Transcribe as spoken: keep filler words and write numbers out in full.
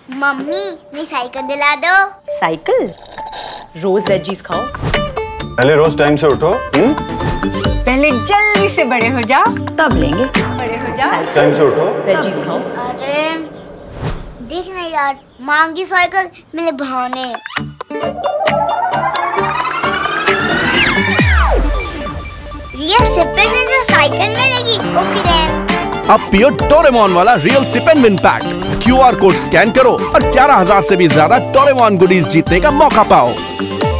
Mummy मेरी cycle दिला दो। साइकिल? रोज वेजीज खाओ। पहले रोज टाइम से उठो। हुँ? पहले जल्दी से बड़े हो जाओ, तब लेंगे। बड़े हो जाओ, टाइम से उठो, वेजीज खाओ। अरे देखना यार, मांगी साइकिल मेरे भाने। रियल सिप एंड विन जो साइकिल मिलेगी। Okay then. अब पियो डोरेमोन वाला real sip and win pack. QR code scan करो और ग्यारह हजार से भी ज्यादा डोरेमोन गुडीज जीतने का मौका पाओ।